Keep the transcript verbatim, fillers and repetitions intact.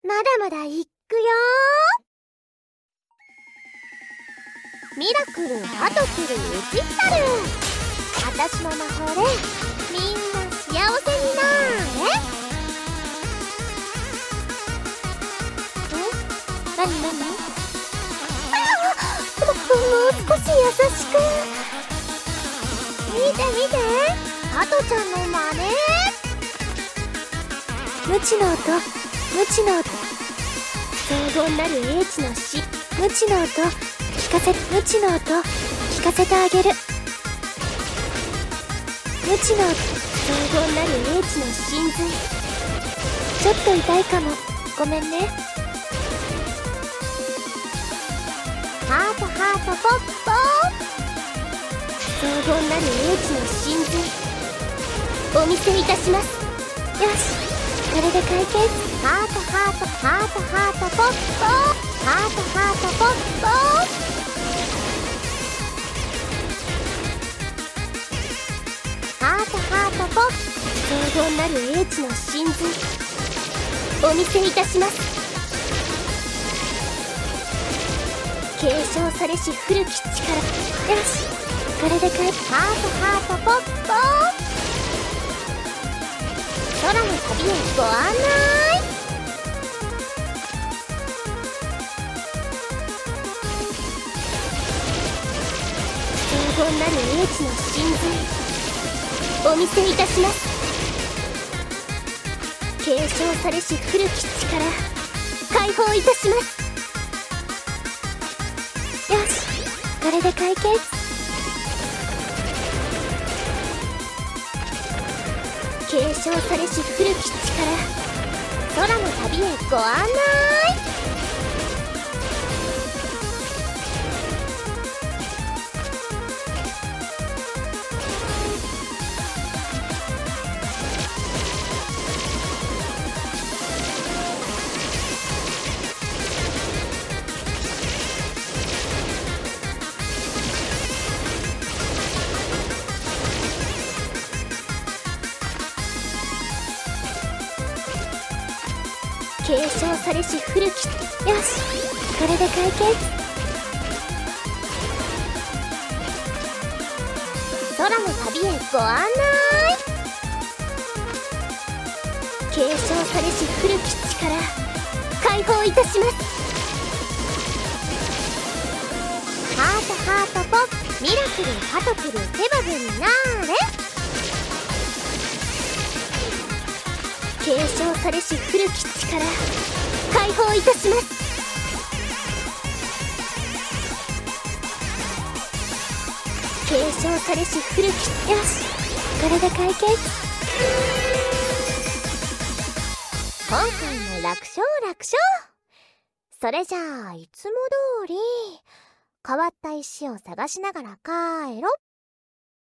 まだまだいっくよー。ミラクルハトクルウチヒカル、あたしの魔法でみんな幸せになーれ。ん？なになに？あ、も、もう少し優しく。見て見て、ハトちゃんの真似。無知の音、無知の音、荘厳なる英知の詩。無知の音聞かせ、無知の音聞かせてあげる。無知の音、荘厳なる英知の真髄。ちょっと痛いかも、ごめんね。ハートハートポッポー。荘厳なる英知の真髄お見せいたします。よし、これで解決。ハートハートハートハートポッポー。ハートハートポッポー。ハートハートポッ。荘厳なる英知の真髄お見せいたします。継承されし古き力。よし、これで解決。ハートハートポッポー。空の旅へご案内。荘厳なる英知の真髄お見せいたします。継承されし古き力解放いたします。よし、これで解決。継承されし古き力空の旅へご案内。継承されし古き。よし、これで解決。空の旅へご案内。継承されし古き力解放いたします。ハートハートポッ。ミラクルハトクル手羽分になーれ。継承されし古き力解放いたします。継承されし古き。よし、これで解決。今回も楽勝楽勝。それじゃあいつも通り変わった石を探しながら帰ろ。